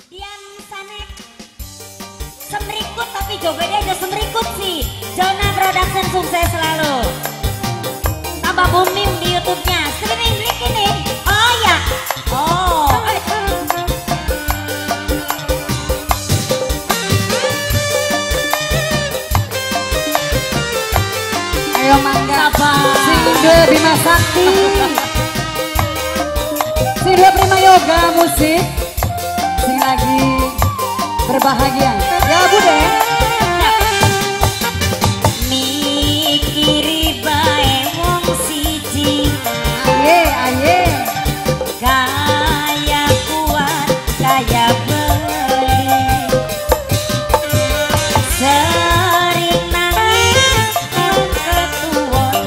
Dian Sanek semrikut tapi jogetnya aja semrikut sih. Zona Production sukses selalu. Tambah booming di YouTube-nya. Streaming klik ini. Oh ya. Oh. Ayo mangga. Single Bima Sakti. Single Prima Yoga musik. Sing lagi berbahagia. Ya Bude. Mikiri bae wong siji. Aye aye. Kaya kuat, kaya beli. Sering nangis wong ketuwon.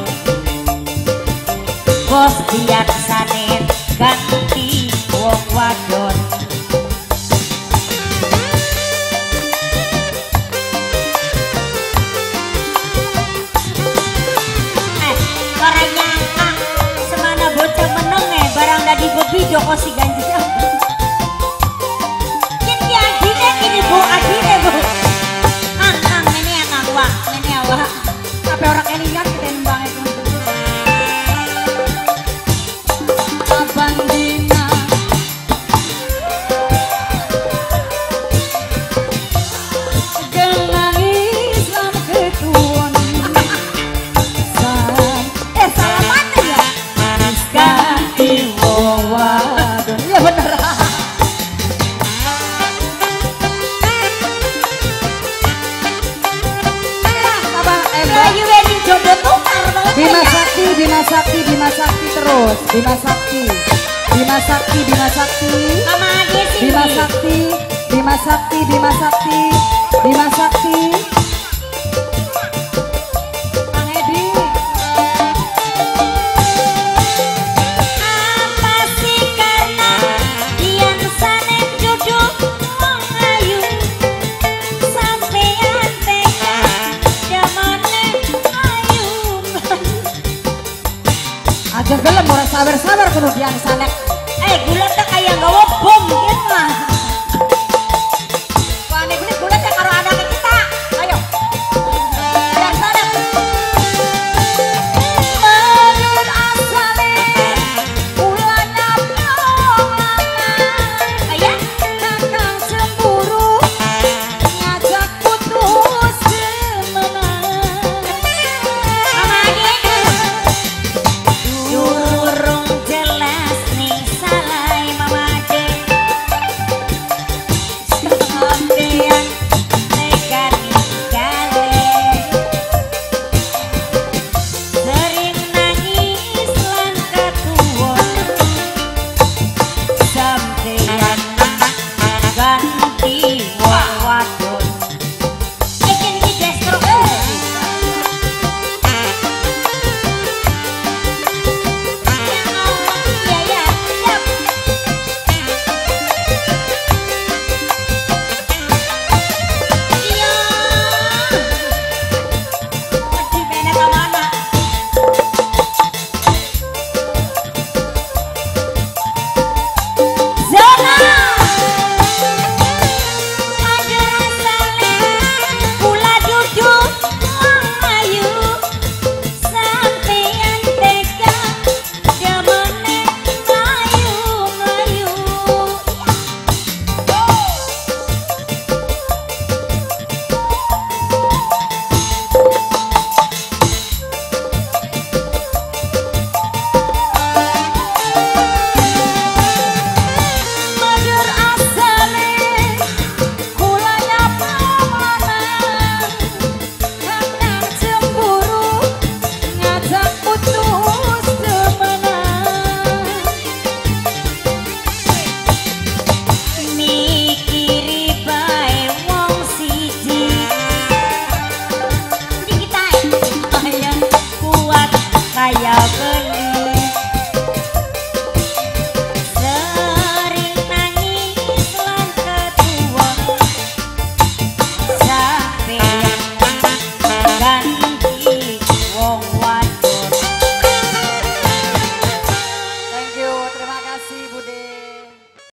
Bos biaksane ganti wong wadon. Semana bocah meneng barang tadi gobi Joko si ganjil. Ini adine ini bu adine bu. Ang ini ang wah ini awak. Sampai orang elingan kita nembang itu. Abang Dina. Genang Islam ketuan. Salaman ya. Ganti wong wadon. Iya bener. Lagi wedding jodoh tukar banget. Bima Sakti, Bima Sakti, Bima Sakti terus. Bima Sakti, Bima Sakti, Bima Sakti. Sama aja sih. Bima Sakti, Bima Sakti, Bima Sakti, Bima Sakti. Kang Edi. Apa sih karena Dian Sanek jodoh wong ayu. Sampean tega jamane ayu. Aja gelem ora sabar-sabar kemudian Sanek. Gula tak kayak gawa